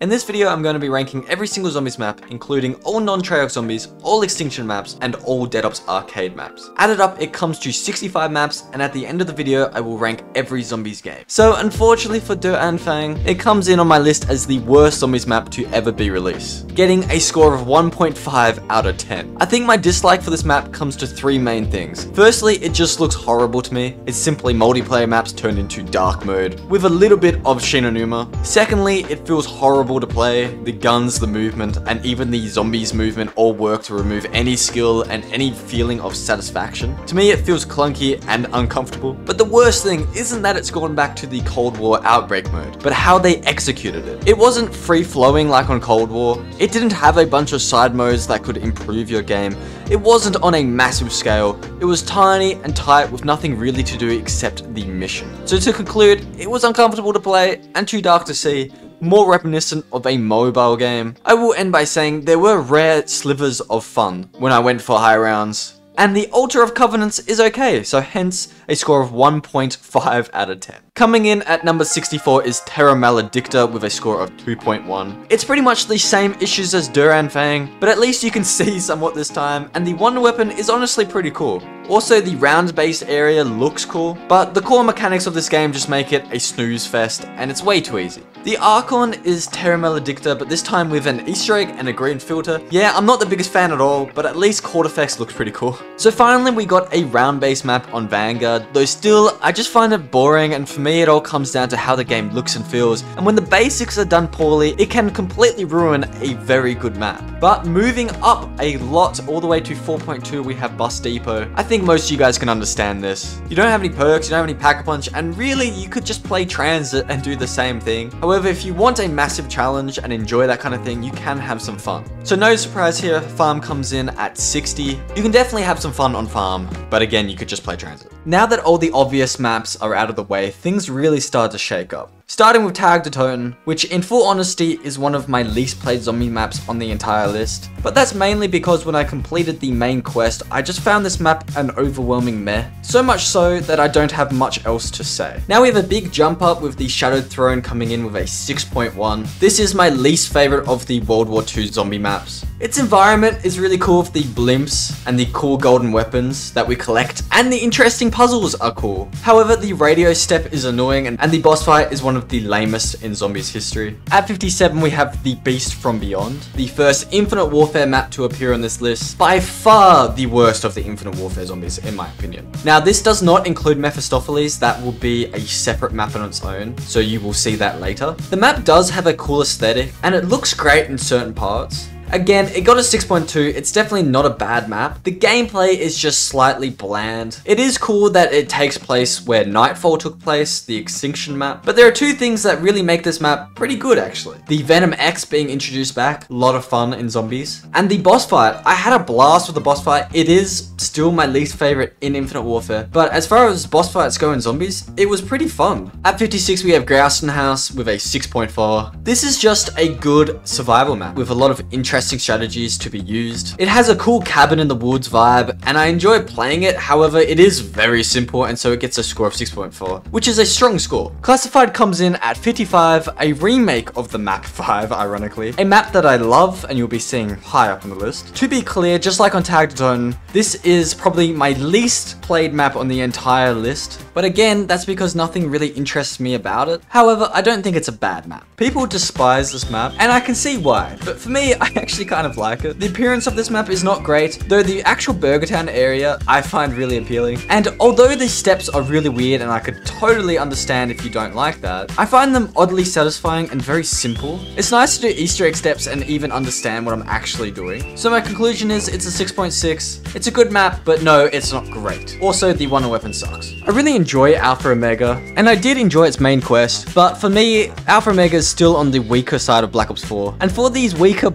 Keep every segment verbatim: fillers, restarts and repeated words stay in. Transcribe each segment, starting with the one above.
In this video, I'm going to be ranking every single zombies map, including all non-treyarch zombies, all extinction maps, and all Dead Ops arcade maps. Added up, it comes to sixty-five maps, and at the end of the video, I will rank every zombies game. So unfortunately for De and Fang, it comes in on my list as the worst zombies map to ever be released, getting a score of one point five out of ten. I think my dislike for this map comes to three main things. Firstly, it just looks horrible to me. It's simply multiplayer maps turned into dark mode, with a little bit of Shinonuma. Secondly, it feels horrible to play. The guns, the movement, and even the zombies movement all work to remove any skill and any feeling of satisfaction. To me, it feels clunky and uncomfortable. But the worst thing isn't that it's gone back to the Cold War outbreak mode, but how they executed it. It wasn't free-flowing like on Cold War. It didn't have a bunch of side modes that could improve your game. It wasn't on a massive scale. It was tiny and tight with nothing really to do except the mission. So to conclude, it was uncomfortable to play and too dark to see, more reminiscent of a mobile game. I will end by saying there were rare slivers of fun when I went for high rounds. And the Altar of Covenants is okay, so hence a score of one point five out of ten. Coming in at number sixty-four is Terra Maledicta with a score of two point one. It's pretty much the same issues as Duran Fang, but at least you can see somewhat this time, and the wonder weapon is honestly pretty cool. Also, the round-based area looks cool, but the core mechanics of this game just make it a snooze fest, and it's way too easy. The Archon is Terra Maledicta, but this time with an Easter egg and a green filter. Yeah, I'm not the biggest fan at all, but at least Court Effects looks pretty cool. So finally, we got a round-based map on Vanguard, though still, I just find it boring, and for me, it all comes down to how the game looks and feels, and when the basics are done poorly, it can completely ruin a very good map. But moving up a lot, all the way to four point two, we have Bus Depot. I think most of you guys can understand this. You don't have any perks, you don't have any Pack-a-Punch, and really, you could just play Transit and do the same thing. However, if you want a massive challenge and enjoy that kind of thing, you can have some fun. So no surprise here, Farm comes in at sixty. You can definitely have some fun on Farm, but again, you could just play Transit. Now that all the obvious maps are out of the way, things really start to shake up. Starting with Tag de Toten, which in full honesty is one of my least played zombie maps on the entire list. But that's mainly because when I completed the main quest, I just found this map an overwhelming meh. So much so that I don't have much else to say. Now we have a big jump up with the Shadowed Throne coming in with a six point one. This is my least favorite of the World War Two zombie maps. Its environment is really cool with the blimps and the cool golden weapons that we collect, and the interesting puzzles are cool. However, the radio step is annoying, and, and the boss fight is one of the lamest in zombies history. At fifty-seven, we have the Beast from Beyond, the first Infinite Warfare map to appear on this list. By far the worst of the Infinite Warfare zombies, in my opinion. Now, this does not include Mephistopheles. That will be a separate map on its own, so you will see that later. The map does have a cool aesthetic, and it looks great in certain parts. Again, it got a six point two, it's definitely not a bad map. The gameplay is just slightly bland. It is cool that it takes place where Nightfall took place, the Extinction map, but there are two things that really make this map pretty good actually. The Venom X being introduced back, a lot of fun in zombies, and the boss fight. I had a blast with the boss fight. It is still my least favorite in Infinite Warfare, but as far as boss fights go in zombies, it was pretty fun. At fifty-six, we have Grausten House with a six point four. This is just a good survival map with a lot of interesting strategies to be used. It has a cool cabin in the woods vibe, and I enjoy playing it. However, it is very simple, and so it gets a score of six point four, which is a strong score. Classified comes in at fifty-five, a remake of the map five, ironically. A map that I love, and you'll be seeing high up on the list. To be clear, just like on Tag de Toten, this is probably my least played map on the entire list. But again, that's because nothing really interests me about it. However, I don't think it's a bad map. People despise this map, and I can see why. But for me, I actually kind of like it. The appearance of this map is not great, though the actual Burger Town area I find really appealing. And although the steps are really weird, and I could totally understand if you don't like that, I find them oddly satisfying and very simple. It's nice to do Easter egg steps and even understand what I'm actually doing. So my conclusion is it's a six point six. It's a good map, but no, it's not great. Also, the wonder weapon sucks. I really enjoy Alpha Omega, and I did enjoy its main quest, but for me, Alpha Omega is still on the weaker side of Black Ops four. And for these weaker Black Ops four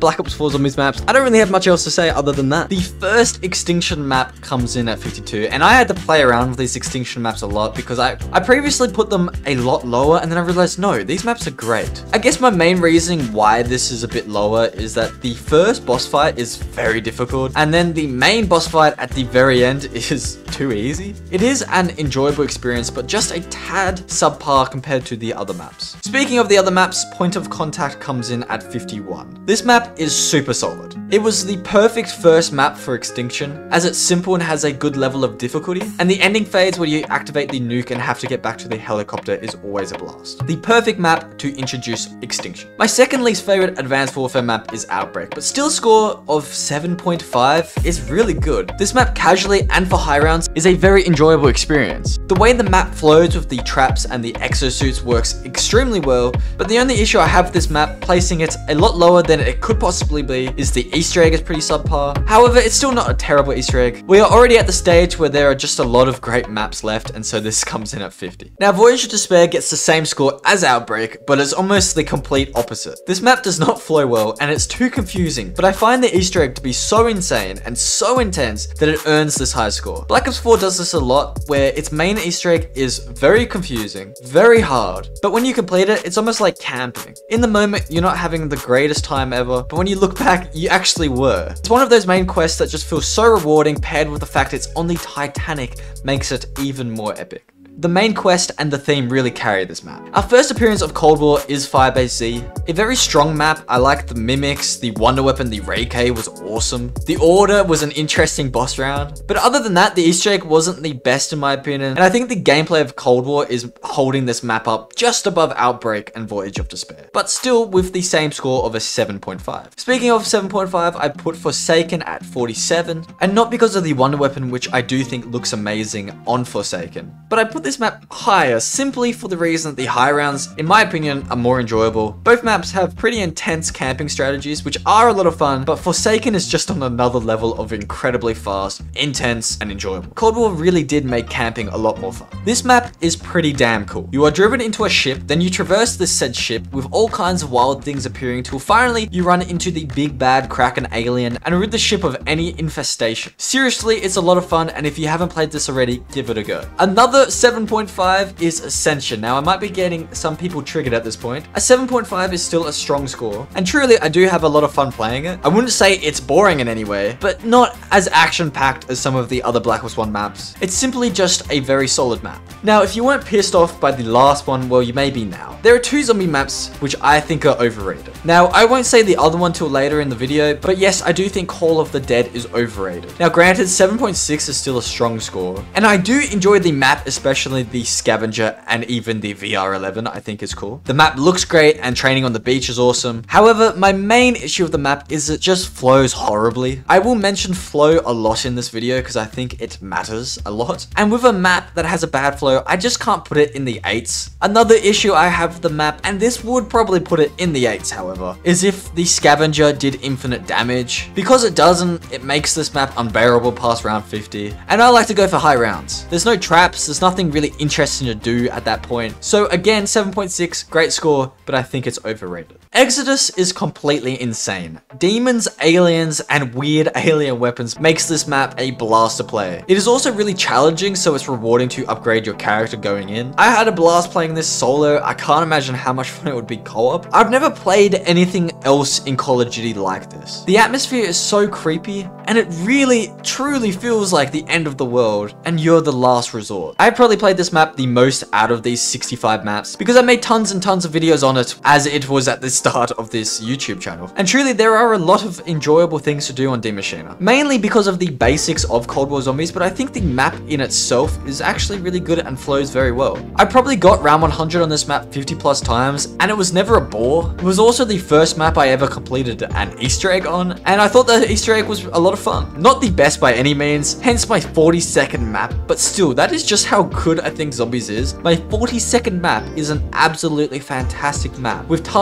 War Zombies maps. I don't really have much else to say other than that. The first Extinction map comes in at fifty-two, and I had to play around with these Extinction maps a lot because I, I previously put them a lot lower, and then I realized, no, these maps are great. I guess my main reason why this is a bit lower is that the first boss fight is very difficult, and then the main boss fight at the very end is too easy. It is an enjoyable experience, but just a tad subpar compared to the other maps. Speaking of the other maps, Point of Contact comes in at fifty-one. This map is super solid. It was the perfect first map for Extinction, as it's simple and has a good level of difficulty, and the ending phase where you activate the nuke and have to get back to the helicopter is always a blast. The perfect map to introduce Extinction. My second least favorite Advanced Warfare map is Outbreak, but still score of seven point five is really good. This map casually and for high rounds is a very enjoyable experience. The way the map flows with the traps and the exosuits works extremely well, but the only issue I have with this map, placing it a lot lower than it could possibly be, is the Easter egg is pretty subpar. However, it's still not a terrible Easter egg. We are already at the stage where there are just a lot of great maps left, and so this comes in at fifty. Now, Voyage of Despair gets the same score as Outbreak, but it's almost the complete opposite. This map does not flow well, and it's too confusing, but I find the Easter egg to be so insane and so intense that it earns this high score. Black Ops four does this a lot, where its main Easter egg is very confusing, very hard, but when you complete it, it's almost like camping. In the moment, you're not having the greatest time ever, but when you look back, you actually were. It's one of those main quests that just feels so rewarding, paired with the fact it's on the Titanic makes it even more epic. The main quest and the theme really carry this map. Our first appearance of Cold War is Firebase Z. A very strong map. I like the mimics, the wonder weapon, the Ray K was awesome. The Order was an interesting boss round. But other than that, the Easter egg wasn't the best in my opinion. And I think the gameplay of Cold War is holding this map up just above Outbreak and Voyage of Despair. But still with the same score of a seven point five. Speaking of seven point five, I put Forsaken at forty-seven. And not because of the wonder weapon, which I do think looks amazing on Forsaken. But I put this map higher simply for the reason that the high rounds, in my opinion, are more enjoyable. Both maps have pretty intense camping strategies, which are a lot of fun, but Forsaken is just on another level of incredibly fast, intense, and enjoyable. Cold War really did make camping a lot more fun. This map is pretty damn cool. You are driven into a ship, then you traverse this said ship with all kinds of wild things appearing till finally you run into the big bad Kraken alien and rid the ship of any infestation. Seriously, it's a lot of fun, and if you haven't played this already, give it a go. Another seven point five is Ascension. Now, I might be getting some people triggered at this point. A seven point five is still a strong score, and truly, I do have a lot of fun playing it. I wouldn't say it's boring in any way, but not as action-packed as some of the other Black Ops one maps. It's simply just a very solid map. Now, if you weren't pissed off by the last one, well, you may be now. There are two zombie maps which I think are overrated. Now, I won't say the other one till later in the video, but yes, I do think Call of the Dead is overrated. Now, granted, seven point six is still a strong score, and I do enjoy the map, especially the Scavenger and even the V R eleven, I think is cool. The map looks great and training on the beach is awesome. However, my main issue with the map is it just flows horribly. I will mention flow a lot in this video because I think it matters a lot. And with a map that has a bad flow, I just can't put it in the eights. Another issue I have with the map, and this would probably put it in the eights however, is if the Scavenger did infinite damage. Because it doesn't, it makes this map unbearable past round fifty. And I like to go for high rounds. There's no traps, there's nothing really interesting to do at that point. So again, seven point six, great score, but I think it's overrated. Exodus is completely insane. Demons, aliens, and weird alien weapons makes this map a blast to play. It is also really challenging, so it's rewarding to upgrade your character going in. I had a blast playing this solo. I can't imagine how much fun it would be co-op. I've never played anything else in Call of Duty like this. The atmosphere is so creepy, and it really, truly feels like the end of the world, and you're the last resort. I probably played this map the most out of these sixty-five maps because I made tons and tons of videos on it as it was at the start of this YouTube channel. And truly, there are a lot of enjoyable things to do on D Machina, mainly because of the basics of Cold War Zombies, but I think the map in itself is actually really good and flows very well. I probably got round one hundred on this map fifty plus times, and it was never a bore. It was also the first map I ever completed an Easter egg on, and I thought the Easter egg was a lot of fun. Not the best by any means, hence my forty second map, but still, that is just how good I think Zombies is. My forty second map is an absolutely fantastic map with tons of things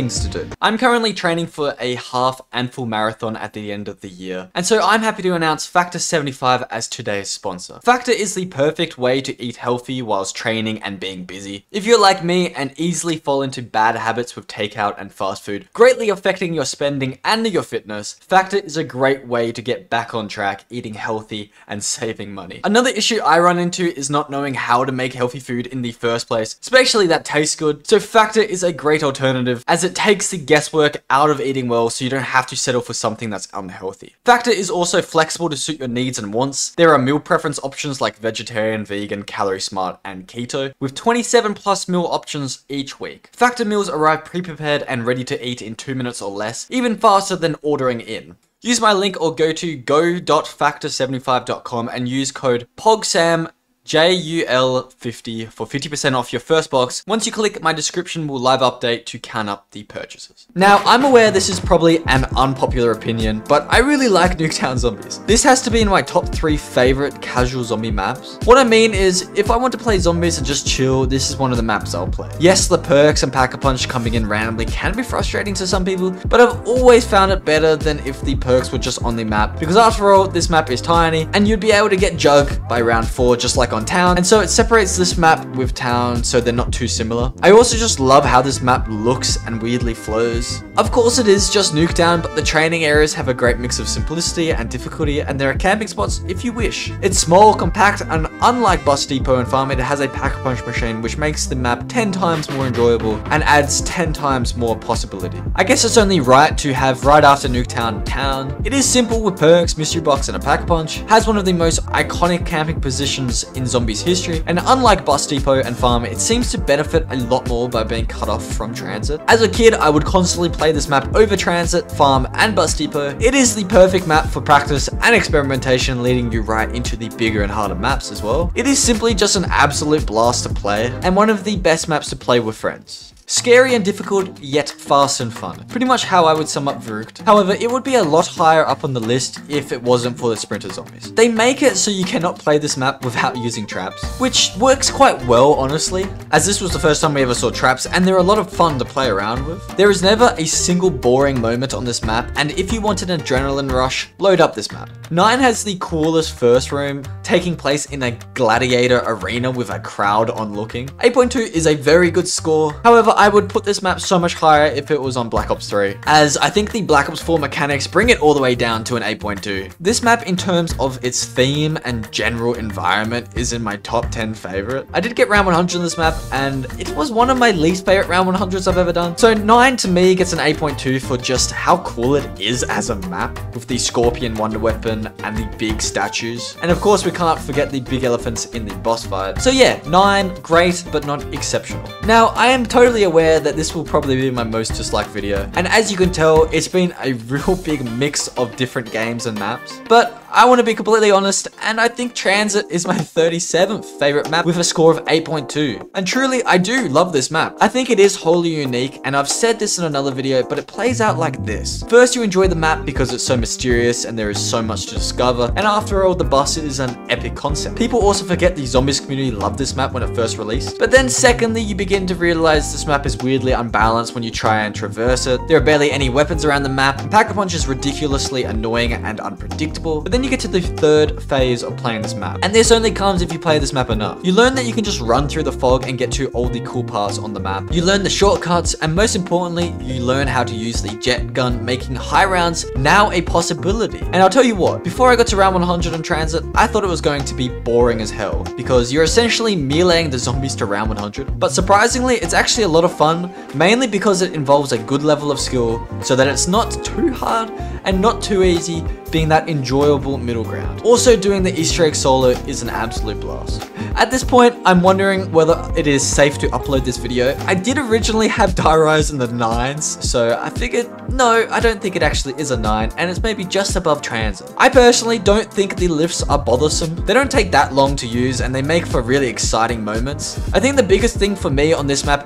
things to do. I'm currently training for a half and full marathon at the end of the year, and so I'm happy to announce Factor seventy-five as today's sponsor. Factor is the perfect way to eat healthy whilst training and being busy. If you're like me and easily fall into bad habits with takeout and fast food, greatly affecting your spending and your fitness, Factor is a great way to get back on track, eating healthy and saving money. Another issue I run into is not knowing how to make healthy food in the first place, especially that tastes good. So Factor is a great alternative as it takes the guesswork out of eating well so you don't have to settle for something that's unhealthy. Factor is also flexible to suit your needs and wants. There are meal preference options like vegetarian, vegan, calorie smart, and keto, with twenty-seven plus meal options each week. Factor meals arrive pre-prepared and ready to eat in two minutes or less, even faster than ordering in. Use my link or go to go dot factor seventy-five dot com and use code POGSAM J U L fifty for fifty percent off your first box. Once you click, my description will live update to count up the purchases. Now, I'm aware this is probably an unpopular opinion, but I really like Nuketown Zombies. This has to be in my top three favorite casual zombie maps. What I mean is, if I want to play zombies and just chill, this is one of the maps I'll play. Yes, the perks and Pack-a-Punch coming in randomly can be frustrating to some people, but I've always found it better than if the perks were just on the map, because after all, this map is tiny, and you'd be able to get Jug by round four just like on Town, and so it separates this map with Town so they're not too similar. I also just love how this map looks and weirdly flows. Of course it is just Nuketown, but the training areas have a great mix of simplicity and difficulty, and there are camping spots if you wish. It's small, compact, and unlike Bus Depot and Farm, it has a Pack-a-Punch machine which makes the map ten times more enjoyable and adds ten times more possibility. I guess it's only right to have right after Nuketown Town. It is simple with perks, mystery box, and a Pack-a-Punch, has one of the most iconic camping positions in Zombies history, and unlike Bus Depot and Farm, it seems to benefit a lot more by being cut off from Transit. As a kid, I would constantly play this map over Transit, Farm, and Bus Depot. It is the perfect map for practice and experimentation, leading you right into the bigger and harder maps as well. It is simply just an absolute blast to play, and one of the best maps to play with friends. Scary and difficult, yet fast and fun. Pretty much how I would sum up Verrucht. However, it would be a lot higher up on the list if it wasn't for the Sprinter Zombies. They make it so you cannot play this map without using traps, which works quite well, honestly, as this was the first time we ever saw traps, and they're a lot of fun to play around with. There is never a single boring moment on this map, and if you want an adrenaline rush, load up this map. nine has the coolest first room, taking place in a gladiator arena with a crowd onlooking. eight point two is a very good score. However, I would put this map so much higher if it was on Black Ops three, as I think the Black Ops four mechanics bring it all the way down to an eight point two. This map, in terms of its theme and general environment, is in my top ten favorite. I did get round one hundred on this map, and it was one of my least favorite round one hundreds I've ever done. So nine to me gets an eight point two for just how cool it is as a map, with the Scorpion Wonder Weapon and the big statues. And of course, we can't forget the big elephants in the boss fight. So yeah, nine, great, but not exceptional. Now, I am totally aware that this will probably be my most disliked video, and as you can tell, it's been a real big mix of different games and maps, but I want to be completely honest, and I think Transit is my thirty-seventh favorite map with a score of eight point two. And truly, I do love this map. I think it is wholly unique, and I've said this in another video, but it plays out like this. First, you enjoy the map because it's so mysterious and there is so much to discover, and after all, the bus is an epic concept. People also forget the Zombies community loved this map when it first released. But then secondly, you begin to realize this map is weirdly unbalanced when you try and traverse it. There are barely any weapons around the map, and Pack-a-Punch is ridiculously annoying and unpredictable. But then you get to the third phase of playing this map, and this only comes if you play this map enough. You learn that you can just run through the fog and get to all the cool parts on the map. You learn the shortcuts, and most importantly, you learn how to use the jet gun, making high rounds now a possibility. And I'll tell you what, before I got to round one hundred on Transit, I thought it was going to be boring as hell, because you're essentially meleeing the zombies to round one hundred. But surprisingly, it's actually a lot of fun, mainly because it involves a good level of skill, so that it's not too hard and not too easy, being that enjoyable middle ground. Also, doing the Easter egg solo is an absolute blast. At this point, I'm wondering whether it is safe to upload this video. I did originally have die rise in the nines, so I figured, no, I don't think it actually is a nine, and it's maybe just above Transit. I personally don't think the lifts are bothersome. They don't take that long to use, and they make for really exciting moments. I think the biggest thing for me on this map is the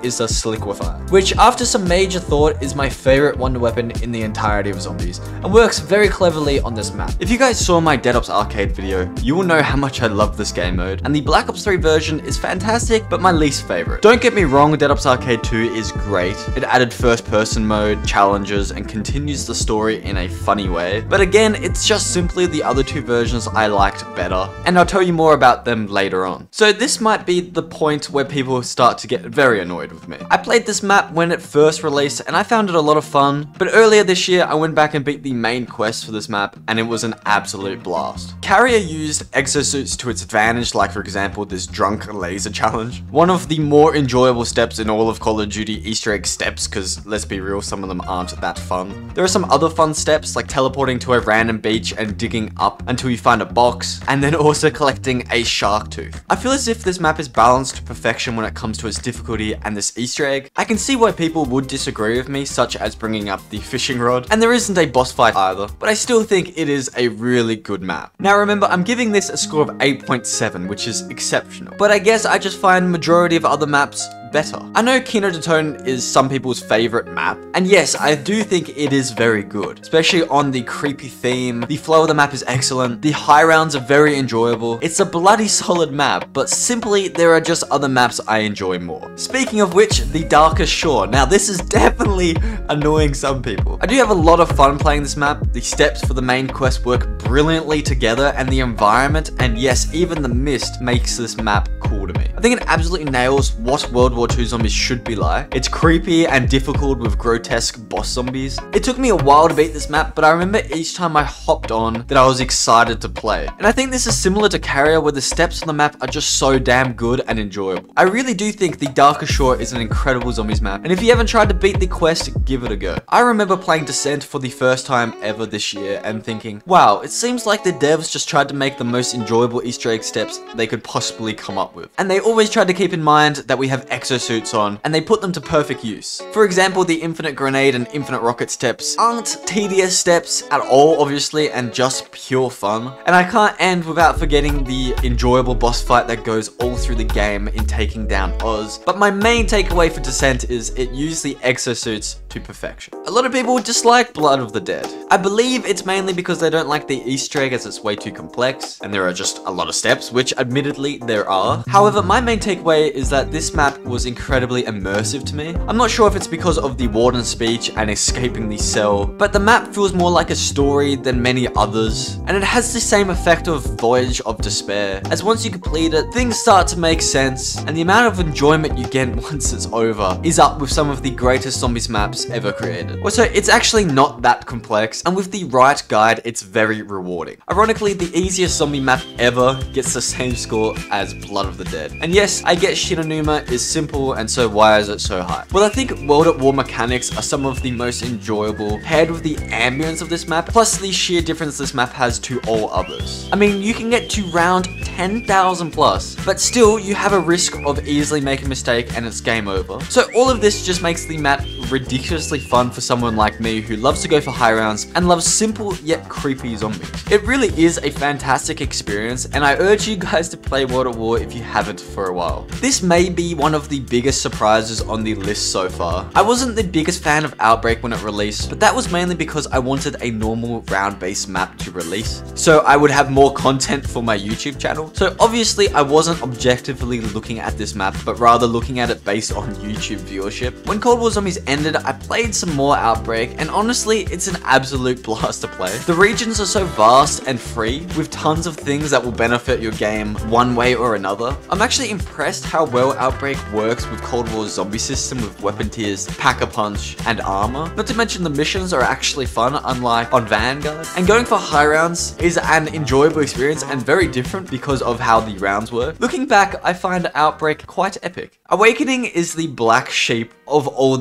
Sliquify, which after some major thought is my favorite wonder weapon in the entirety of zombies, and works very cleverly on this map. If you guys saw my Dead Ops Arcade video, you will know how much I love this game mode, and the Black Ops three version is fantastic, but my least favorite. Don't get me wrong, Dead Ops Arcade two is great. It added first person mode, challenges, and continues the story in a funny way, but again, it's just simply the other two versions I liked better, and I'll tell you more about them later on. So this might be the point where people start to get very annoyed with me. I played this map when it first released, and I found it a lot of fun, but earlier this year I went back and beat the main quest for this map, and it was an absolute blast. Carrier used exosuits to its advantage, like for example this drunk laser challenge. One of the more enjoyable steps in all of Call of Duty Easter egg steps, because let's be real, some of them aren't that fun. There are some other fun steps like teleporting to a random beach and digging up until you find a box, and then also collecting a shark tooth. I feel as if this map is balanced to perfection when it comes to its difficulty and this Easter egg. I can see why people would disagree with me, such as bringing up the fishing rod, and there isn't a boss fight either, but I still think it is a really good map. Now remember, I'm giving this a score of eight point seven, which is exceptional, but I guess I just find majority of other maps better. I know Kino de Tone is some people's favorite map, and yes, I do think it is very good, especially on the creepy theme. The flow of the map is excellent, the high rounds are very enjoyable. It's a bloody solid map, but simply there are just other maps I enjoy more. Speaking of which, the Darkest Shore. Now this is definitely annoying some people. I do have a lot of fun playing this map. The steps for the main quest work brilliantly together, and the environment, and yes, even the mist makes this map cool to me. I think it absolutely nails what World War two zombies should be like. It's creepy and difficult with grotesque boss zombies. It took me a while to beat this map, but I remember each time I hopped on that I was excited to play. And I think this is similar to Carrier, where the steps on the map are just so damn good and enjoyable. I really do think the Darkest Shore is an incredible zombies map, and if you haven't tried to beat the quest, give it a go. I remember playing Descent for the first time ever this year and thinking, wow, it seems like the devs just tried to make the most enjoyable Easter egg steps they could possibly come up with. And they always tried to keep in mind that we have exosuits on, and they put them to perfect use. For example, the infinite grenade and infinite rocket steps aren't tedious steps at all, obviously, and just pure fun. And I can't end without forgetting the enjoyable boss fight that goes all through the game in taking down Oz. But my main takeaway for Descent is it used the exosuits to perfection. A lot of people dislike Blood of the Dead. I believe it's mainly because they don't like the Easter egg, as it's way too complex, and there are just a lot of steps, which admittedly there are. However, my main takeaway is that this map was incredibly immersive to me. I'm not sure if it's because of the warden's speech and escaping the cell, but the map feels more like a story than many others, and it has the same effect of Voyage of Despair, as once you complete it, things start to make sense, and the amount of enjoyment you get once it's over is up with some of the greatest zombies maps ever created. Also, it's actually not that complex, and with the right guide, it's very rewarding. Ironically, the easiest zombie map ever gets the same score as Blood of the Dead. And yes, I get Shinonuma is simple, and so why is it so high? Well, I think World at War mechanics are some of the most enjoyable, paired with the ambience of this map, plus the sheer difference this map has to all others. I mean, you can get to round ten thousand plus, but still, you have a risk of easily making a mistake and it's game over. So all of this just makes the map ridiculously fun for someone like me who loves to go for high rounds and loves simple yet creepy zombies. It really is a fantastic experience, and I urge you guys to play World at War if you haven't for a while. This may be one of the biggest surprises on the list so far. I wasn't the biggest fan of Outbreak when it released, but that was mainly because I wanted a normal round-based map to release, so I would have more content for my YouTube channel. So obviously I wasn't objectively looking at this map, but rather looking at it based on YouTube viewership. When Cold War Zombies ended, I played some more Outbreak, and honestly, it's an absolute blast to play. The regions are so vast and free, with tons of things that will benefit your game one way or another. I'm actually impressed how well Outbreak works with Cold War's zombie system with weapon tiers, pack-a-punch, and armor. Not to mention the missions are actually fun, unlike on Vanguard. And going for high rounds is an enjoyable experience and very different because of how the rounds work. Looking back, I find Outbreak quite epic. Awakening is the black sheep of all the extinction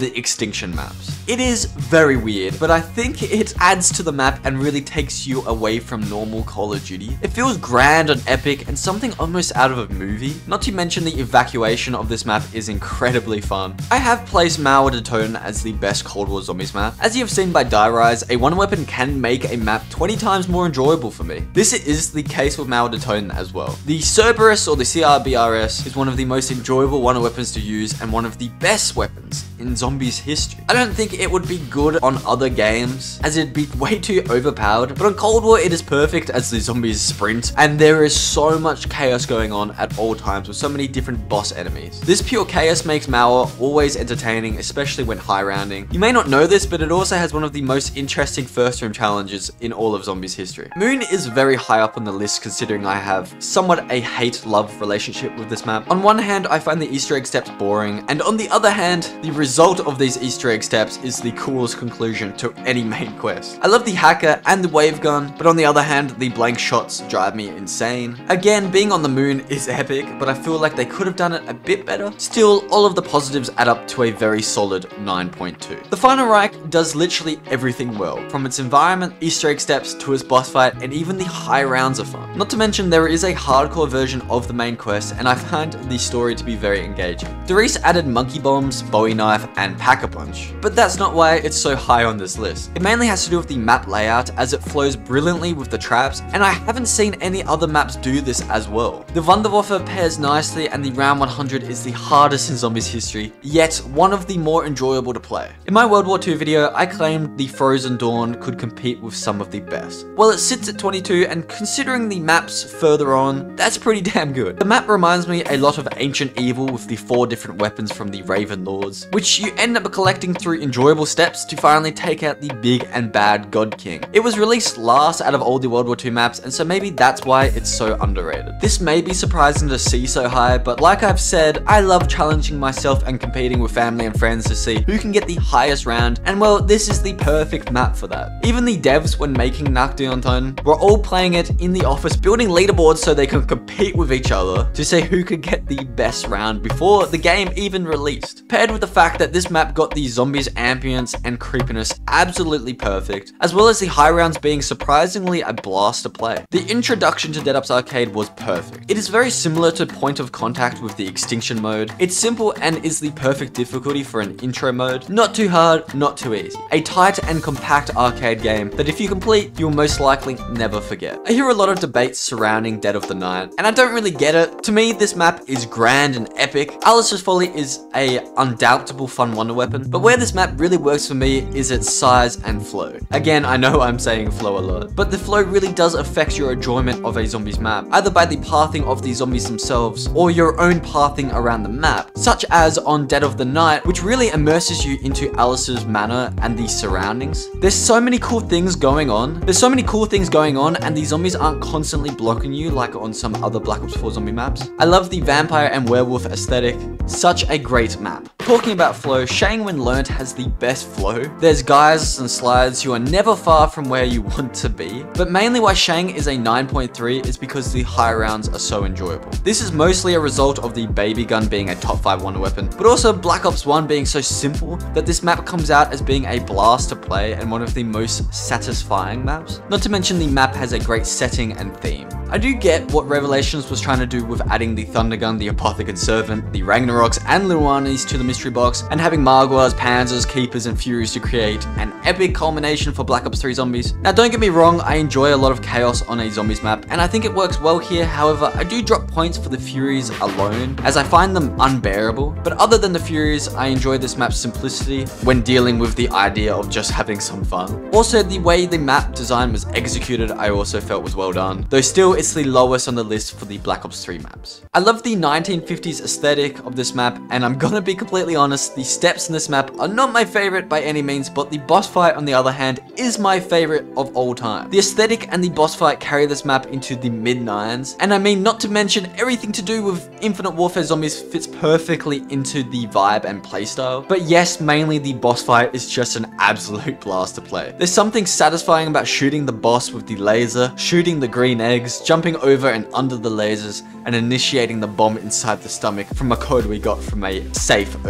extinction maps. It is very weird, but I think it adds to the map and really takes you away from normal Call of Duty. It feels grand and epic and something almost out of a movie. Not to mention the evacuation of this map is incredibly fun. I have placed Mauer de Toten as the best Cold War Zombies map. As you have seen by Die Rise, a one weapon can make a map twenty times more enjoyable for me. This is the case with Mauer de Toten as well. The Cerberus or the C R B R S is one of the most enjoyable one weapons to use and one of the best weapons in Zombies history. I don't think it would be good on other games as it'd be way too overpowered, but on Cold War it is perfect as the Zombies sprint and there is so much chaos going on at all times with so many different boss enemies. This pure chaos makes Mauer always entertaining, especially when high rounding. You may not know this, but it also has one of the most interesting first room challenges in all of Zombies history. Moon is very high up on the list considering I have somewhat a hate-love relationship with this map. On one hand, I find the Easter egg steps boring, and on the other hand, the result of these Easter egg steps is the coolest conclusion to any main quest. I love the hacker and the wave gun, but on the other hand, the blank shots drive me insane. Again, being on the moon is epic, but I feel like they could have done it a bit better. Still, all of the positives add up to a very solid nine point two. The Final Reich does literally everything well, from its environment, Easter egg steps, to its boss fight, and even the high rounds are fun. Not to mention there is a hardcore version of the main quest, and I find the story to be very engaging. Darius added monkey bombs, bowie knife, and pack-a-punch, but that's not why it's so high on this list. It mainly has to do with the map layout as it flows brilliantly with the traps, and I haven't seen any other maps do this as well. The Wunderwaffe pairs nicely, and the round one hundred is the hardest in Zombies history, yet one of the more enjoyable to play. In my World War Two video, I claimed the Frozen Dawn could compete with some of the best. Well, it sits at twenty-two, and considering the maps further on, that's pretty damn good. The map reminds me a lot of Ancient Evil with the four different weapons from the Raven Lords, which you end up collecting through enjoyable steps to finally take out the big and bad God King. It was released last out of all the World War Two maps, and so maybe that's why it's so underrated. This may be surprising to see so high, but like I've said, I love challenging myself and competing with family and friends to see who can get the highest round, and well, this is the perfect map for that. Even the devs, when making Nacht der Untoten, were all playing it in the office, building leaderboards so they can compete with each other to see who could get the best round before the game even released. Paired with the fact that this map got the Zombies ambience and creepiness absolutely perfect, as well as the high rounds being surprisingly a blast to play. The introduction to Dead Ops Arcade was perfect. It is very similar to Point of Contact with the extinction mode. It's simple and is the perfect difficulty for an intro mode. Not too hard, not too easy. A tight and compact arcade game that if you complete, you'll most likely never forget. I hear a lot of debates surrounding Dead of the Night, and I don't really get it. To me, this map is grand and epic. Alice's Folly is a undoubtable fun wonder weapon, but where this map really works for me is its size and flow. Again, I know I'm saying flow a lot, but the flow really does affect your enjoyment of a Zombies map, either by the pathing of the zombies themselves, or your own pathing around the map, such as on Dead of the Night, which really immerses you into Alice's manor and the surroundings. There's so many cool things going on. There's so many cool things going on, and the zombies aren't constantly blocking you like on some other Black Ops four zombie maps. I love the vampire and werewolf aesthetic. Such a great map. Talking about flow, Shang when learnt has the best flow. There's guys and slides who are never far from where you want to be, but mainly why Shang is a nine point three is because the high rounds are so enjoyable. This is mostly a result of the baby gun being a top five wonder weapon, but also Black Ops one being so simple that this map comes out as being a blast to play and one of the most satisfying maps. Not to mention the map has a great setting and theme. I do get what Revelations was trying to do with adding the Thundergun, the Apothecary Servant, the Ragnaroks, and Luanis to the mystery box, and having Margwas, Panzers, Keepers, and Furies to create an epic culmination for Black Ops three Zombies. Now don't get me wrong, I enjoy a lot of chaos on a Zombies map, and I think it works well here. However, I do drop points for the Furies alone, as I find them unbearable. But other than the Furies, I enjoy this map's simplicity when dealing with the idea of just having some fun. Also, the way the map design was executed, I also felt was well done, though still it's the lowest on the list for the Black Ops three maps. I love the nineteen fifties aesthetic of this map, and I'm gonna be completely honest, the steps in this map are not my favorite by any means, but the boss fight on the other hand is my favorite of all time. The aesthetic and the boss fight carry this map into the mid nines, and I mean not to mention everything to do with Infinite Warfare Zombies fits perfectly into the vibe and playstyle. But yes, mainly the boss fight is just an absolute blast to play. There's something satisfying about shooting the boss with the laser, shooting the green eggs, jumping over and under the lasers, and initiating the bomb inside the stomach from a code we got from a safe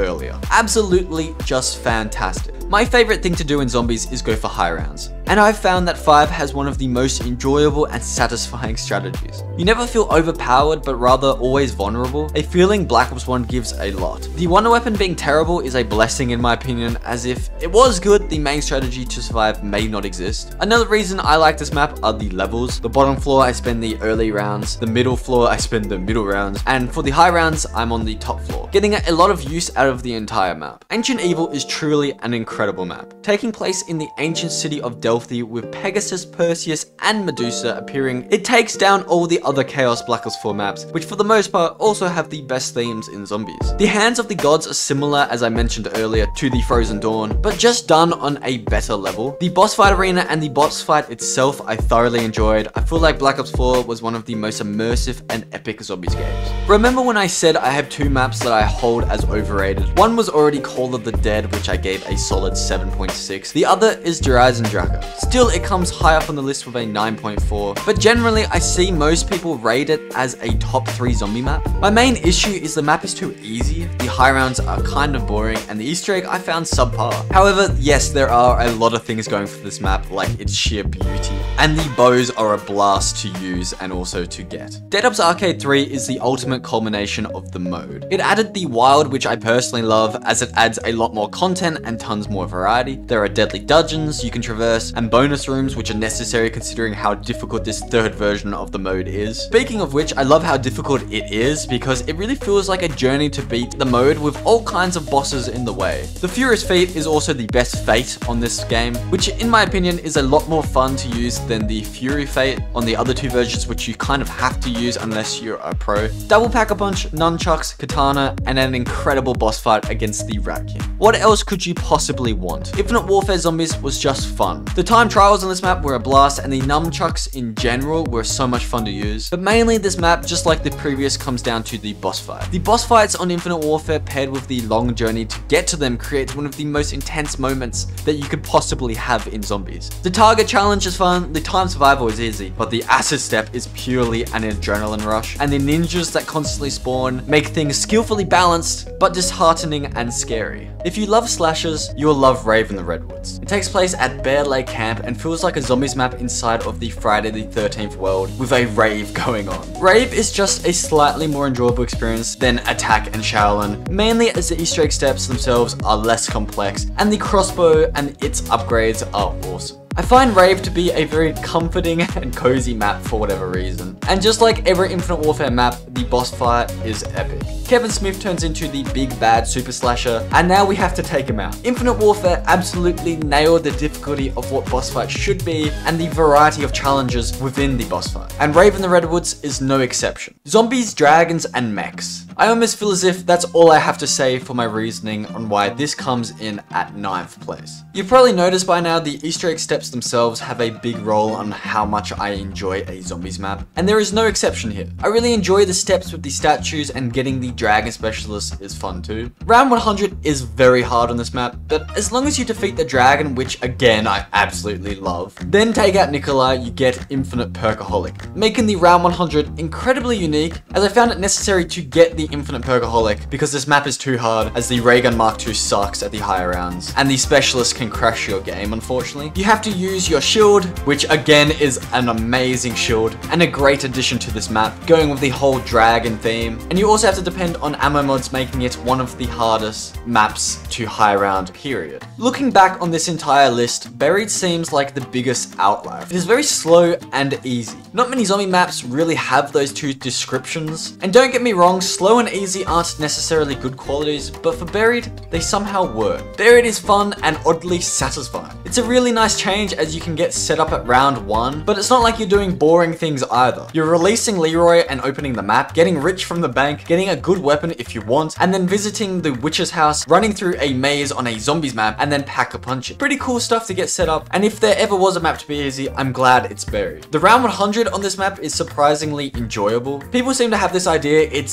earlier. Absolutely just fantastic. My favorite thing to do in zombies is go for high rounds, and I've found that five has one of the most enjoyable and satisfying strategies. You never feel overpowered, but rather always vulnerable, a feeling Black Ops one gives a lot. The wonder weapon being terrible is a blessing in my opinion, as if it was good, the main strategy to survive may not exist. Another reason I like this map are the levels. The bottom floor I spend the early rounds, the middle floor I spend the middle rounds, and for the high rounds I'm on the top floor, getting a lot of use out of the entire map. Ancient Evil is truly an incredible Incredible map, taking place in the ancient city of Delphi with Pegasus, Perseus, and Medusa appearing. It takes down all the other Chaos Black Ops four maps, which for the most part also have the best themes in zombies. The Hands of the Gods are similar, as I mentioned earlier, to the Frozen Dawn, but just done on a better level. The boss fight arena and the boss fight itself I thoroughly enjoyed. I feel like Black Ops four was one of the most immersive and epic zombies games. Remember when I said I have two maps that I hold as overrated? One was already Call of the Dead, which I gave a solid seven point six. The other is Horizon Draka. Still, it comes high up on the list with a nine point four, but generally I see most people rate it as a top three zombie map. My main issue is the map is too easy, the high rounds are kind of boring, and the Easter egg I found subpar. However, yes, there are a lot of things going for this map, like its sheer beauty, and the bows are a blast to use and also to get. Dead Ops Arcade three is the ultimate culmination of the mode. It added the wild, which I personally love, as it adds a lot more content and tons more variety. There are deadly dungeons you can traverse, and bonus rooms which are necessary considering how difficult this third version of the mode is. Speaking of which, I love how difficult it is because it really feels like a journey to beat the mode with all kinds of bosses in the way. The Furious Feat is also the best Fate on this game, which in my opinion is a lot more fun to use than the Fury Fate on the other two versions, which you kind of have to use unless you're a pro. Double Pack-a-Punch, Nunchucks, Katana, and an incredible boss fight against the Rat King. What else could you possibly want? Infinite Warfare Zombies was just fun. The time trials on this map were a blast, and the nunchucks in general were so much fun to use. But mainly this map, just like the previous, comes down to the boss fight. The boss fights on Infinite Warfare paired with the long journey to get to them creates one of the most intense moments that you could possibly have in zombies. The target challenge is fun, the time survival is easy, but the acid step is purely an adrenaline rush, and the ninjas that constantly spawn make things skillfully balanced, but disheartening and scary. If you love slashers, you will love Rave in the Redwoods. It takes place at Bear Lake Camp and feels like a zombies map inside of the Friday the thirteenth world with a rave going on. Rave is just a slightly more enjoyable experience than Attack and Shaolin, mainly as the Easter egg steps themselves are less complex and the crossbow and its upgrades are awesome. I find Rave to be a very comforting and cozy map for whatever reason. And just like every Infinite Warfare map, the boss fight is epic. Kevin Smith turns into the big bad super slasher, and now we have to take him out. Infinite Warfare absolutely nailed the difficulty of what boss fight should be and the variety of challenges within the boss fight. And Rave in the Redwoods is no exception. Zombies, dragons, and mechs. I almost feel as if that's all I have to say for my reasoning on why this comes in at ninth place. You've probably noticed by now the Easter egg steps themselves have a big role on how much I enjoy a zombies map, and there is no exception here. I really enjoy the steps with the statues, and getting the dragon specialist is fun too. Round one hundred is very hard on this map, but as long as you defeat the dragon, which again I absolutely love, then take out Nikolai, you get Infinite Perkaholic, making the round one hundred incredibly unique, as I found it necessary to get the Infinite Perkaholic because this map is too hard, as the Ray Gun Mark two sucks at the higher rounds, and the specialist can crash your game unfortunately. You have to use your shield, which again is an amazing shield and a great addition to this map, going with the whole dragon theme, and you also have to depend on ammo mods, making it one of the hardest maps to high round period. Looking back on this entire list, Buried seems like the biggest outlier. It is very slow and easy. Not many zombie maps really have those two descriptions, and don't get me wrong, slow and easy aren't necessarily good qualities, but for Buried, they somehow were. Buried is fun and oddly satisfying. It's a really nice change as you can get set up at round one, but it's not like you're doing boring things either. You're releasing Leroy and opening the map, getting rich from the bank, getting a good weapon if you want, and then visiting the witch's house, running through a maze on a zombies map, and then pack a punch it. Pretty cool stuff to get set up, and if there ever was a map to be easy, I'm glad it's Buried. The round one hundred on this map is surprisingly enjoyable. People seem to have this idea it's too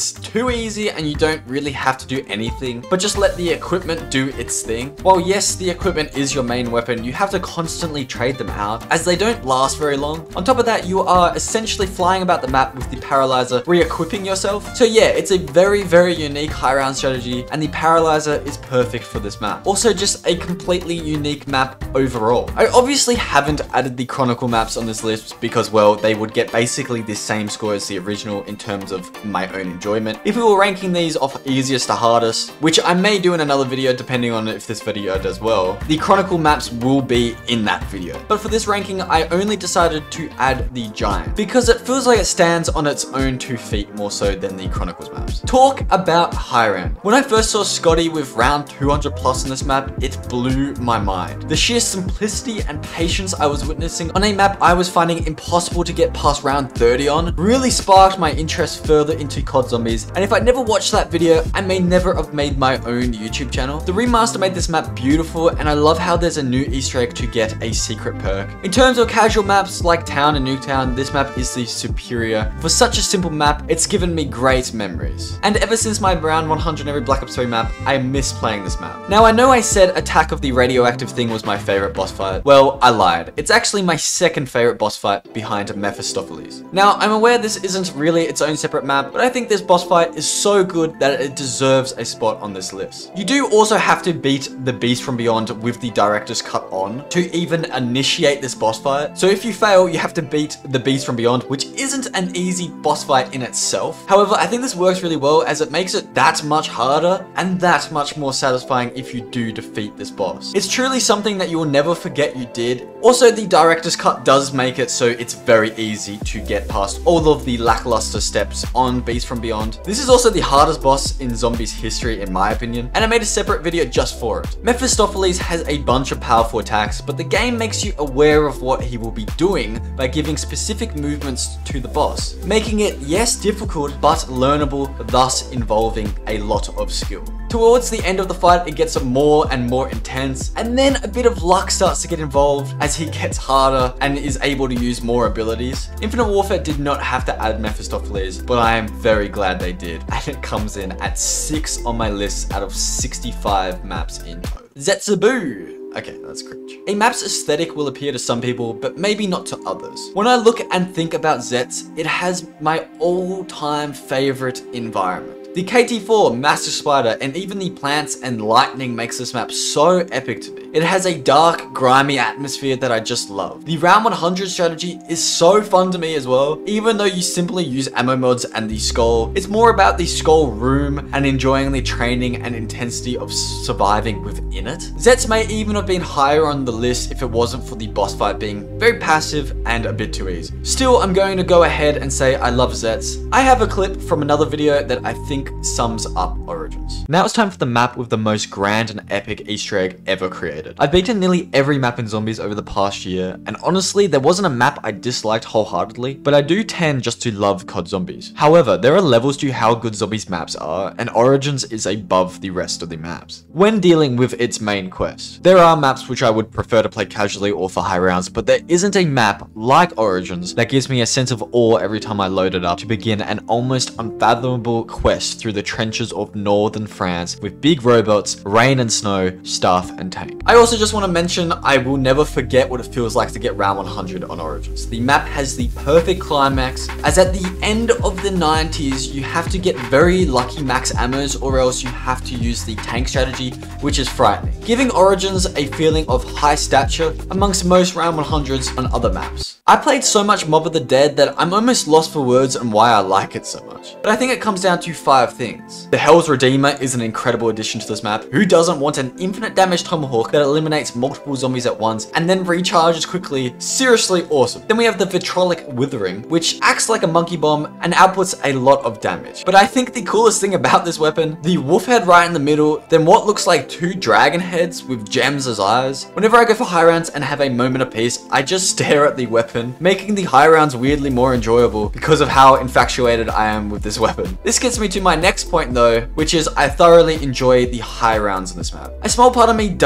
too easy and you don't really have to do anything, but just let the equipment do its thing. While yes, the equipment is your main weapon, you have to constantly trade them out as they don't last very long. On top of that, you are essentially flying about the map with the paralyzer, re-equipping yourself. So yeah, it's a very, very unique high round strategy, and the paralyzer is perfect for this map. Also, just a completely unique map overall. I obviously haven't added the Chronicle maps on this list because, well, they would get basically the same score as the original in terms of my own enjoyment. If we were ranking these off easiest to hardest, which I may do in another video depending on if this video does well, the Chronicle maps will be in that video. But for this ranking, I only decided to add the Giant because it feels like it stands on its own two feet more so than the Chronicles maps. Talk about high round. When I first saw Scotty with round two hundred plus in this map, it blew my mind. The sheer simplicity and patience I was witnessing on a map I was finding impossible to get past round thirty on really sparked my interest further into C O D Zombies, and if I'd never watched that video, I may never have made my own YouTube channel. The remaster made this map beautiful, and I love how there's a new Easter egg to get a secret perk. In terms of casual maps like Town and Nuketown, this map is the superior. For such a simple map, it's given me great memories. And ever since my round one hundred every Black Ops three map, I miss playing this map. Now I know I said Attack of the Radioactive Thing was my favorite boss fight. Well, I lied. It's actually my second favorite boss fight behind Mephistopheles. Now, I'm aware this isn't really its own separate map, but I think this boss fight is so good that it deserves a spot on this list. You do also have to beat the Beast from Beyond with the Director's Cut on to even initiate this boss fight. So if you fail, you have to beat the Beast from Beyond, which isn't an easy boss fight in itself. However, I think this works really well as it makes it that much harder and that much more satisfying if you do defeat this boss. It's truly something that you will never forget you did. Also, the Director's Cut does make it so it's very easy to get past all of the lackluster steps on Beast from Beyond. This is also the hardest boss in Zombies history in my opinion, and I made a separate video just for it. Mephistopheles has a bunch of powerful attacks, but the game makes you aware of what he will be doing by giving specific movements to the boss, making it, yes, difficult, but learnable, thus involving a lot of skill. Towards the end of the fight, it gets more and more intense, and then a bit of luck starts to get involved as he gets harder and is able to use more abilities. Infinite Warfare did not have to add Mephistopheles, but I am very glad they did, and it comes in at six on my list out of sixty-five maps in total. Zetsubu! Okay, that's cringe. A map's aesthetic will appeal to some people, but maybe not to others. When I look and think about Zets, it has my all-time favorite environment. The K T four, Master Spider, and even the plants and lightning makes this map so epic to me. It has a dark, grimy atmosphere that I just love. The round one hundred strategy is so fun to me as well. Even though you simply use ammo mods and the skull, it's more about the skull room and enjoying the training and intensity of surviving within it. Zets may even have been higher on the list if it wasn't for the boss fight being very passive and a bit too easy. Still, I'm going to go ahead and say I love Zets. I have a clip from another video that I think sums up Origins. Now it's time for the map with the most grand and epic Easter egg ever created. I've beaten nearly every map in Zombies over the past year, and honestly, there wasn't a map I disliked wholeheartedly, but I do tend just to love C O D Zombies. However, there are levels to how good Zombies maps are, and Origins is above the rest of the maps. When dealing with its main quest, there are maps which I would prefer to play casually or for high rounds, but there isn't a map like Origins that gives me a sense of awe every time I load it up to begin an almost unfathomable quest through the trenches of northern France with big robots, rain and snow, staff and tank. I also just want to mention I will never forget what it feels like to get round one hundred on Origins. The map has the perfect climax, as at the end of the nineties you have to get very lucky max ammos or else you have to use the tank strategy, which is frightening, giving Origins a feeling of high stature amongst most round one hundreds on other maps. I played so much Mob of the Dead that I'm almost lost for words on why I like it so much, but I think it comes down to five things. The Hell's Redeemer is an incredible addition to this map. Who doesn't want an infinite damage tomahawk that eliminates multiple zombies at once and then recharges quickly? Seriously awesome. Then we have the Vitrolic Withering, which acts like a monkey bomb and outputs a lot of damage. But I think the coolest thing about this weapon, the wolf head right in the middle, then what looks like two dragon heads with gems as eyes. Whenever I go for high rounds and have a moment of peace, I just stare at the weapon, making the high rounds weirdly more enjoyable because of how infatuated I am with this weapon. This gets me to my next point though, which is I thoroughly enjoy the high rounds in this map. A small part of me does dislike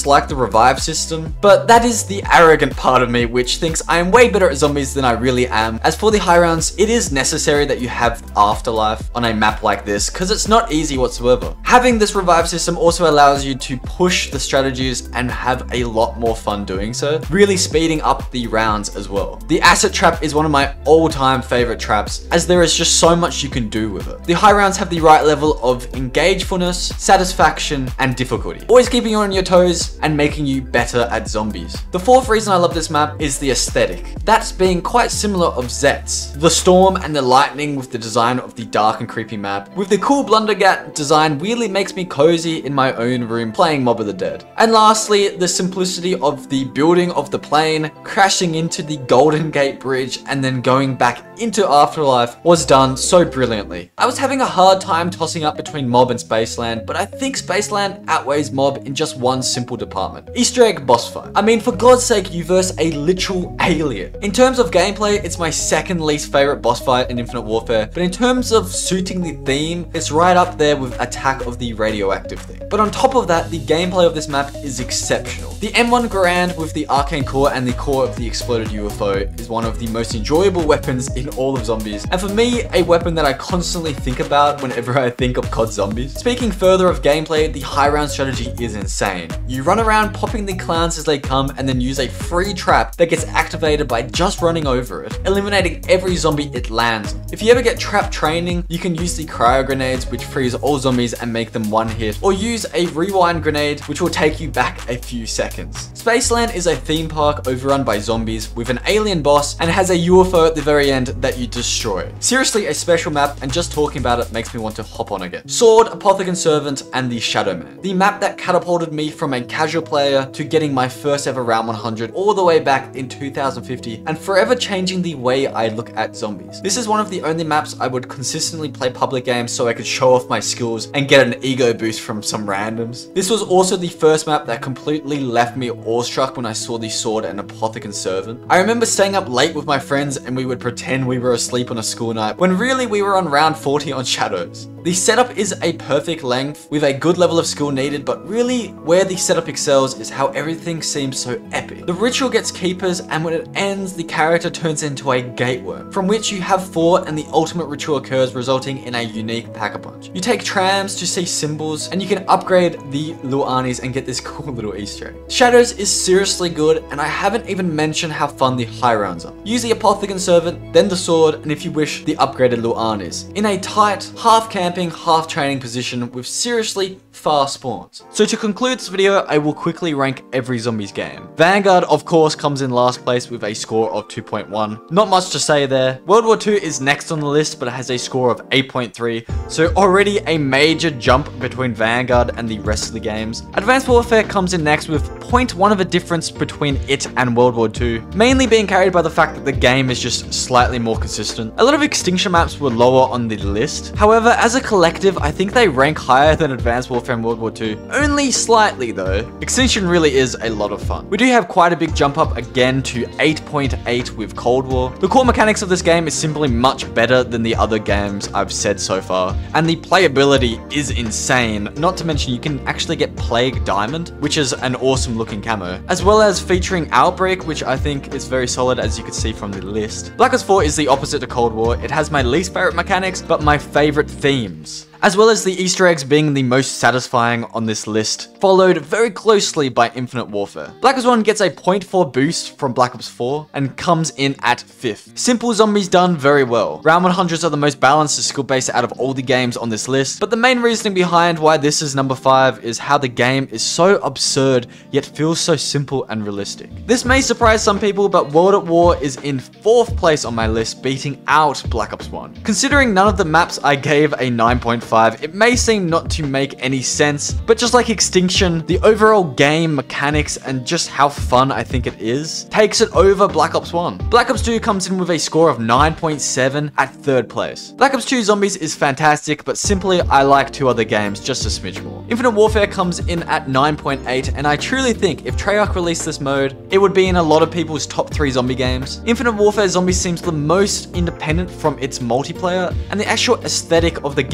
dislike the revive system, but that is the arrogant part of me which thinks I am way better at zombies than I really am. As for the high rounds, it is necessary that you have afterlife on a map like this because it's not easy whatsoever. Having this revive system also allows you to push the strategies and have a lot more fun doing so, really speeding up the rounds as well. The asset trap is one of my all-time favorite traps as there is just so much you can do with it. The high rounds have the right level of engagefulness, satisfaction, and difficulty, always keeping you on your toes and making you better at zombies. The fourth reason I love this map is the aesthetic. That's being quite similar of Zet's. The storm and the lightning with the design of the dark and creepy map, with the cool Blundergat design weirdly makes me cozy in my own room playing Mob of the Dead. And lastly, the simplicity of the building of the plane, crashing into the Golden Gate Bridge, and then going back into Afterlife was done so brilliantly. I was having a hard time tossing up between Mob and Spaceland, but I think Spaceland outweighs Mob in just one simple department. Easter egg boss fight. I mean, for God's sake, you verse a literal alien. In terms of gameplay, it's my second least favorite boss fight in Infinite Warfare, but in terms of suiting the theme, it's right up there with Attack of the Radioactive thing. But on top of that, the gameplay of this map is exceptional. The M one Garand with the arcane core and the core of the exploded U F O is one of the most enjoyable weapons in all of zombies, and for me, a weapon that I constantly think about whenever I think of C O D Zombies. Speaking further of gameplay, the high round strategy is insane. You run around popping the clowns as they come and then use a free trap that gets activated by just running over it, eliminating every zombie it lands on. If you ever get trap training, you can use the cryo grenades which freeze all zombies and make them one hit, or use a rewind grenade which will take you back a few seconds. Spaceland is a theme park overrun by zombies with an alien boss and has a U F O at the very end that you destroy. Seriously a special map, and just talking about it makes me want to hop on again. Sword, Apothecon Servant, and the Shadow Man. The map that catapulted me from a casual player to getting my first ever round one hundred all the way back in two thousand fifty and forever changing the way I look at zombies. This is one of the only maps I would consistently play public games so I could show off my skills and get an ego boost from some randoms. This was also the first map that completely left me awestruck when I saw the Sword and Apothecon Servant. I remember staying up late with my friends and we would pretend we were asleep on a school night when really we were on round forty on Shadows. The setup is a perfect length with a good level of skill needed, but really where the setup excels is how everything seems so epic. The ritual gets keepers, and when it ends, the character turns into a gateworm, from which you have four and the ultimate ritual occurs, resulting in a unique pack-a-punch. You take trams to see symbols, and you can upgrade the Luanis and get this cool little Easter egg. Shadows is seriously good, and I haven't even mentioned how fun the high rounds are. Use the Apothecon Servant, then the Sword, and if you wish, the upgraded Luanis, in a tight, half camping, half training position with seriously fast spawns. So to conclude this video, I will quickly rank every zombies game. Vanguard, of course, comes in last place with a score of two point one. Not much to say there. World War Two is next on the list, but it has a score of eight point three, so already a major jump between Vanguard and the rest of the games. Advanced Warfare comes in next with zero point one of a difference between it and World War Two, mainly being carried by the fact that the game is just slightly more consistent. A lot of extinction maps were lower on the list. However, as a collective, I think they rank higher than Advanced Warfare and World War Two. Only slightly though. Extinction really is a lot of fun. We do have quite a big jump up again to eight point eight with Cold War. The core mechanics of this game is simply much better than the other games I've said so far, and the playability is insane. Not to mention you can actually get Plague Diamond, which is an awesome looking camo, as well as featuring Outbreak, which I think is very solid as you can see from the list. Black Ops four is the opposite to Cold War. It has my least favorite mechanics, but my favorite themes, as well as the Easter eggs being the most satisfying on this list, followed very closely by Infinite Warfare. Black Ops one gets a zero point four boost from Black Ops four and comes in at fifth. Simple zombies done very well. Round one hundreds are the most balanced and skill based out of all the games on this list, but the main reasoning behind why this is number five is how the game is so absurd yet feels so simple and realistic. This may surprise some people, but World at War is in fourth place on my list, beating out Black Ops one. Considering none of the maps I gave a nine point five, it may seem not to make any sense, but just like Extinction, the overall game mechanics and just how fun I think it is takes it over Black Ops one. Black Ops two comes in with a score of nine point seven at third place. Black Ops two Zombies is fantastic, but simply I like two other games just a smidge more. Infinite Warfare comes in at nine point eight, and I truly think if Treyarch released this mode, it would be in a lot of people's top three zombie games. Infinite Warfare Zombies seems the most independent from its multiplayer, and the actual aesthetic of the game is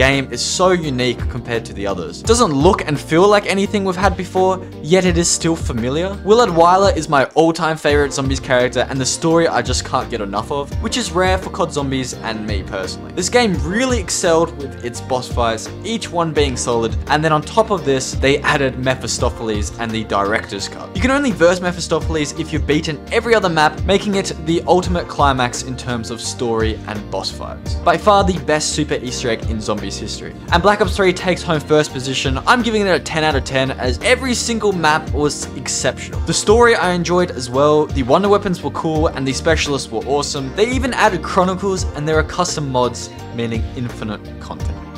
so unique compared to the others. It doesn't look and feel like anything we've had before, yet it is still familiar. Willard Wyler is my all-time favorite zombies character, and the story I just can't get enough of, which is rare for C O D Zombies and me personally. This game really excelled with its boss fights, each one being solid, and then on top of this, they added Mephistopheles and the director's cut. You can only verse Mephistopheles if you've beaten every other map, making it the ultimate climax in terms of story and boss fights. By far the best super Easter egg in zombies history. And Black Ops three takes home first position. I'm giving it a ten out of ten as every single map was exceptional. The story I enjoyed as well, the wonder weapons were cool and the specialists were awesome. They even added chronicles and there are custom mods, meaning infinite content.